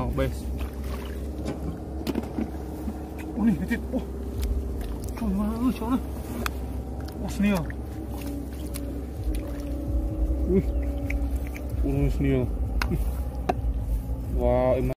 Wow, best. Oh ni, titik. Oh. Macam mana macam mana? Oh, snail. Snail. Wow,